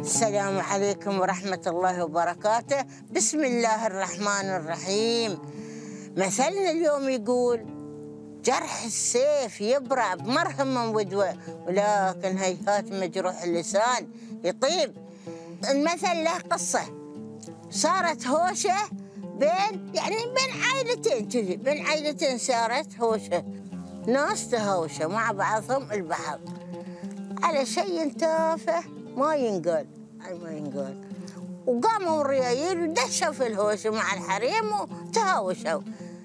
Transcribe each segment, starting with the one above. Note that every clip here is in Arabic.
السلام عليكم ورحمة الله وبركاته. بسم الله الرحمن الرحيم. مثلنا اليوم يقول: جرح السيف يبرع بمرهم ودواء، ولكن هيهات مجروح اللسان يطيب. المثل له قصة. صارت هوشة بين عائلتين كذي، بين عائلتين صارت هوشة، ناس تهاوشوا مع بعضهم البعض على شيء تافه ما ينقال. وقاموا الريايل ودشوا في الهوشة مع الحريم وتهاوشوا.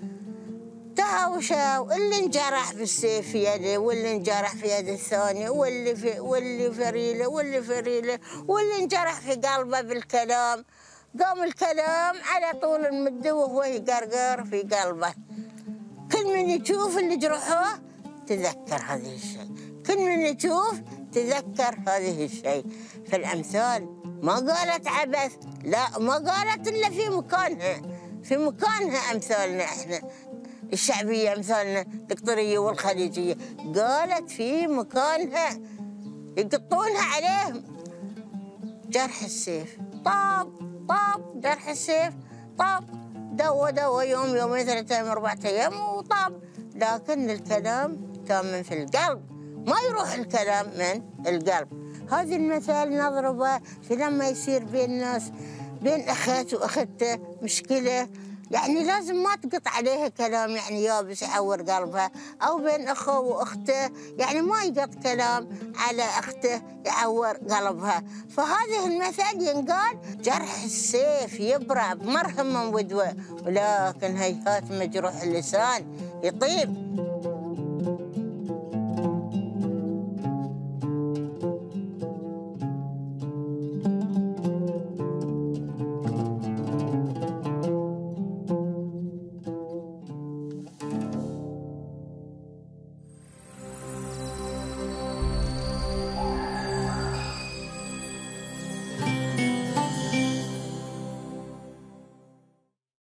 اللي انجرح بالسيف في يده، واللي انجرح في يد الثاني، واللي فريله، واللي انجرح في قلبه بالكلام. قام الكلام على طول المدة وهو يقرقر في قلبه. كل من يشوف اللي جرحوه تذكر هذه الشيء، كل من يشوف تذكر هذه الشيء. فالأمثال ما قالت عبث، لا، ما قالت إلا في مكانها أمثالنا إحنا الشعبية، أمثالنا القطرية والخليجية، قالت في مكانها. يقطونها عليه. جرح السيف طاب جرح السيف طاب، دوا يوم يومين 3 أيام 4 أيام وطاب، لكن الكلام كان من في القلب، ما يروح الكلام من القلب. هذا المثال نضربه في لما يصير بين ناس، بين أخت وأخته مشكلة، لازم ما تقط عليها كلام يابس يعور قلبها، أو بين أخوه وأخته ما يقط كلام على أخته يعور قلبها. فهذه المثل ينقال: جرح السيف يبرع بمرهم ودواء، ولكن هيهات مجروح اللسان يطيب.